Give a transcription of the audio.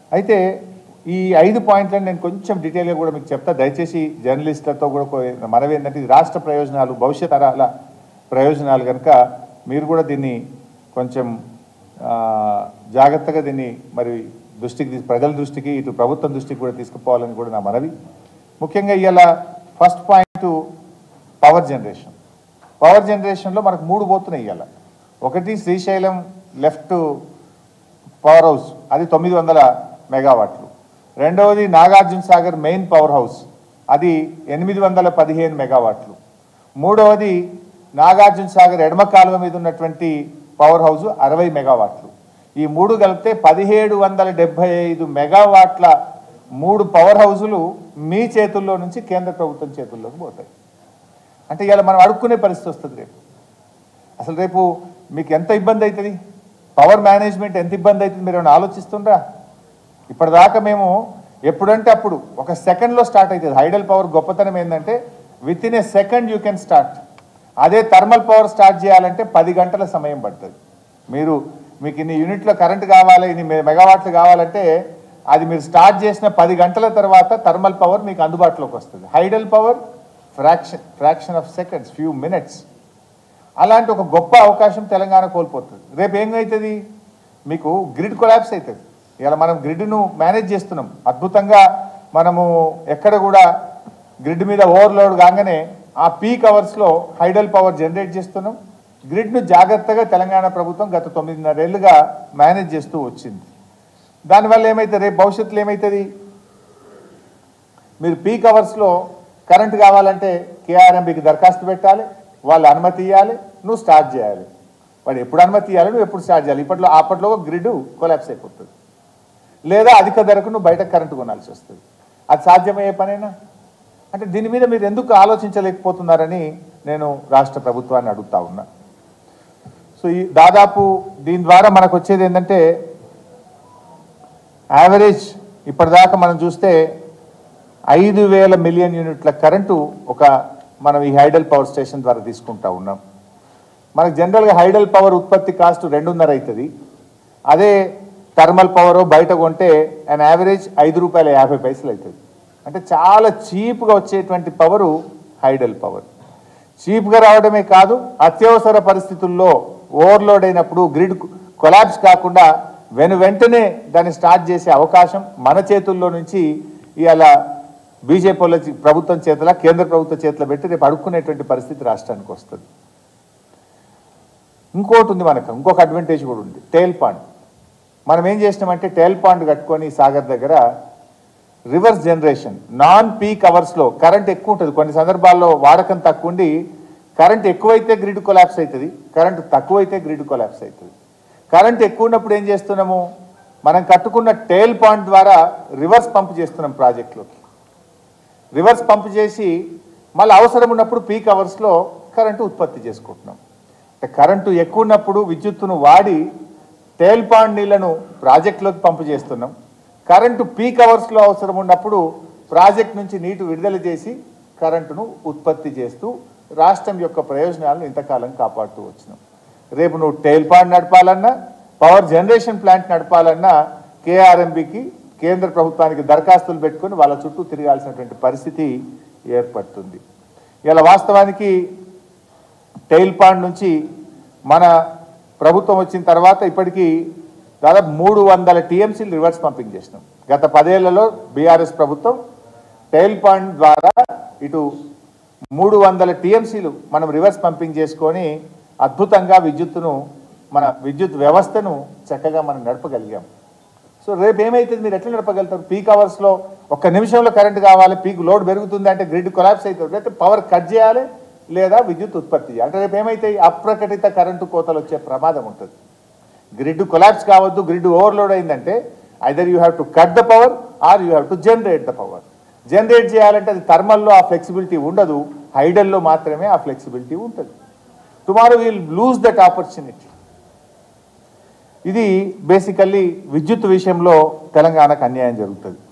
అయితే ఈ 5 పాయింట్లను నేను కొంచెం డీటెయిల్గా కూడా మీకు చెప్తా. దయచేసి జర్నలిస్టులతో కూడా మనవి ఏంటంటే ఇది రాష్ట్ర ప్రయోజనాలు, భవిష్యత్ తరాల ప్రయోజనాలు కనుక మీరు కూడా దీన్ని కొంచెం జాగ్రత్తగా దీన్ని మరి దృష్టికి, ప్రజల దృష్టికి, ఇటు ప్రభుత్వం దృష్టికి కూడా తీసుకుపోవాలని కూడా నా మనవి. ముఖ్యంగా ఇవాళ first point power generation. Power జనరేషన్లో మనకు 3 పోతున్నాయి ఇవాళ. ఒకటి శ్రీశైలం లెఫ్ట్ పవర్ హౌస్, అది 900 మెగావాట్లు. రెండవది Nagarjuna Sagar main power house, అది 815 మెగావాట్లు. మూడవది నాగార్జున సాగర్ ఎడమ కాలువ మీద ఉన్నటువంటి పవర్ హౌస్ 60 మెగావాట్లు. ఈ 3 కలిపితే 1775 మెగావాట్ల 3 పవర్ హౌజులు మీ చేతుల్లో నుంచి కేంద్ర ప్రభుత్వం చేతుల్లోకి పోతాయి. అంటే ఇలా మనం అడుక్కునే పరిస్థితి వస్తుంది రేపు. అసలు రేపు మీకు ఎంత ఇబ్బంది అవుతుంది, పవర్ మేనేజ్మెంట్ ఎంత ఇబ్బంది అవుతుంది మీరు ఏమైనా ఆలోచిస్తుండ్రా? ఇప్పటిదాకా మేము ఎప్పుడంటే అప్పుడు ఒక సెకండ్లో స్టార్ట్ అవుతుంది. హైడల్ పవర్ గొప్పతనం ఏంటంటే within a second you can start. అదే థర్మల్ పవర్ స్టార్ట్ చేయాలంటే 10 గంటల సమయం పడుతుంది. మీకు ఇన్ని యూనిట్ల కరెంట్ కావాలి, ఇన్ని మెగావాట్లు కావాలంటే అది మీరు స్టార్ట్ చేసిన 10 గంటల తర్వాత థర్మల్ పవర్ మీకు అందుబాటులోకి వస్తుంది. Hydel power fraction of seconds, few minutes. అలాంటి ఒక గొప్ప అవకాశం తెలంగాణ కోల్పోతుంది. రేపు ఏమవుతుంది, మీకు గ్రిడ్ కొలాప్స్ అవుతుంది. ఇలా మనం గ్రిడ్ను మేనేజ్ చేస్తున్నాం అద్భుతంగా. మనము ఎక్కడ కూడా గ్రిడ్ మీద ఓవర్లోడ్ కాగానే ఆ పీక్ అవర్స్లో హైడల్ పవర్ జనరేట్ చేస్తున్నాం. గ్రిడ్ను జాగ్రత్తగా తెలంగాణ ప్రభుత్వం గత 9.5 ఏళ్ళుగా మేనేజ్ చేస్తూ వచ్చింది. దానివల్ల ఏమవుతుంది, రేపు భవిష్యత్తులో ఏమవుతుంది, మీరు పీక్ అవర్స్లో కరెంట్ కావాలంటే కేఆర్ఎంబీకి దరఖాస్తు పెట్టాలి, వాళ్ళు అనుమతి ఇవ్వాలి, నువ్వు స్టార్ట్ చేయాలి. వాడు ఎప్పుడు అనుమతి ఇవ్వాలి, నువ్వు ఎప్పుడు స్టార్ట్ చేయాలి. అప్పట్లో గ్రిడ్ కొలాప్స్ అయిపోతుంది. లేదా అధిక ధరకు నువ్వు బయట కరెంటు కొనాల్సి వస్తుంది. అది సాధ్యమయ్యే పనేనా? అంటే దీని మీద మీరు ఎందుకు ఆలోచించలేకపోతున్నారని నేను రాష్ట్ర ప్రభుత్వాన్ని అడుగుతా ఉన్నా. సో ఈ దాదాపు దీని ద్వారా మనకు వచ్చేది ఏంటంటే యావరేజ్ ఇప్పటిదాకా మనం చూస్తే 5,000 మిలియన్ యూనిట్ల కరెంటు మనం ఈ హైడల్ పవర్ స్టేషన్ ద్వారా తీసుకుంటా ఉన్నాం. మనకు జనరల్గా హైడల్ పవర్ ఉత్పత్తి కాస్ట్ 2.5 అవుతుంది. అదే థర్మల్ పవర్ బయట కొంటే అండ్ యావరేజ్ ₹5.50 అవుతుంది. అంటే చాలా చీప్గా వచ్చేటువంటి పవరు హైడల్ పవర్. చీప్గా రావడమే కాదు, అత్యవసర పరిస్థితుల్లో ఓవర్లోడ్ అయినప్పుడు గ్రిడ్ కొలాప్స్ కాకుండా వెంటనే దాన్ని స్టార్ట్ చేసే అవకాశం మన చేతుల్లో నుంచి ఇవాళ బీజేపీ ప్రభుత్వం చేతుల, కేంద్ర ప్రభుత్వ చేతుల పెట్టి రేపు అడుక్కునేటువంటి పరిస్థితి రాష్ట్రానికి వస్తుంది. ఇంకోటి ఉంది, మనకు ఇంకొక అడ్వాంటేజ్ కూడా ఉంది, టేల్ పాండ్. మనం ఏం చేసినామంటే టేల్ పాండ్ కట్టుకొని సాగర్ దగ్గర రివర్స్ జనరేషన్, నాన్ పీక్ అవర్స్లో కరెంట్ ఎక్కువ ఉంటుంది. కొన్ని సందర్భాల్లో వాడకం తక్కువ ఉండి కరెంట్ ఎక్కువైతే గ్రిడ్ కొలాప్స్ అవుతుంది, కరెంట్ తక్కువైతే గ్రిడ్ కొలాప్స్ అవుతుంది. కరెంట్ ఎక్కువ ఉన్నప్పుడు ఏం చేస్తున్నాము, మనం కట్టుకున్న టేల్ పాండ్ ద్వారా రివర్స్ పంప్ చేస్తున్నాం ప్రాజెక్టులోకి. రివర్స్ పంప్ చేసి మళ్ళీ అవసరం ఉన్నప్పుడు పీక్ అవర్స్లో కరెంటు ఉత్పత్తి చేసుకుంటున్నాం. అంటే కరెంటు ఎక్కువ ఉన్నప్పుడు విద్యుత్తును వాడి టేల్ పాండ్ నీళ్లను ప్రాజెక్టులోకి పంపు చేస్తున్నాం. కరెంటు పీక్ అవర్స్లో అవసరం ఉన్నప్పుడు ప్రాజెక్ట్ నుంచి నీటి విడుదల చేసి కరెంటును ఉత్పత్తి చేస్తూ రాష్ట్రం యొక్క ప్రయోజనాలను ఇంతకాలం కాపాడుతూ వచ్చినాం. రేపు నువ్వు టేల్ పాండ్ నడపాలన్నా, పవర్ జనరేషన్ ప్లాంట్ నడపాలన్నా కేఆర్ఎంబీకి, కేంద్ర ప్రభుత్వానికి దరఖాస్తులు పెట్టుకొని వాళ్ళ చుట్టూ తిరగాల్సినటువంటి పరిస్థితి ఏర్పడుతుంది. ఇలా వాస్తవానికి టెయిల్ పాండ్ నుంచి మన ప్రభుత్వం వచ్చిన తర్వాత ఇప్పటికీ దాదాపు 300 టీఎంసీలు రివర్స్ పంపింగ్ చేసినాం. గత 10 ఏళ్లలో బీఆర్ఎస్ ప్రభుత్వం టెయిల్ పాండ్ ద్వారా ఇటు 300 టీఎంసీలు మనం రివర్స్ పంపింగ్ చేసుకొని అద్భుతంగా విద్యుత్తును, మన విద్యుత్ వ్యవస్థను చక్కగా మనం నడపగలిగాం. సో రేపు ఏమైతుంది, మీరు ఎట్లా నడపగలుగుతారు? పీక్ అవర్స్లో 1 నిమిషంలో కరెంట్ కావాలి, పీక్ లోడ్ పెరుగుతుంది అంటే గ్రిడ్ కొలాప్స్ అవుతుంది, లేకపోతే పవర్ కట్ చేయాలి లేదా విద్యుత్ ఉత్పత్తి చేయాలి. అంటే రేపు ఏమైతే అప్రకటిత కరెంటు కోతలు వచ్చే ప్రమాదం ఉంటుంది. గ్రిడ్ కొలాప్స్ కావద్దు, గ్రిడ్ ఓవర్లోడ్ అయిందంటే either you have to cut the power or you have to generate the power. Generate చేయాలంటే అది థర్మల్లో ఆ ఫ్లెక్సిబిలిటీ ఉండదు, హైడల్లో మాత్రమే ఆ ఫ్లెక్సిబిలిటీ ఉంటుంది. Tomorrow will lose that opportunity. ఇది బేసికల్లీ విద్యుత్ విషయంలో తెలంగాణకు అన్యాయం జరుగుతుంది.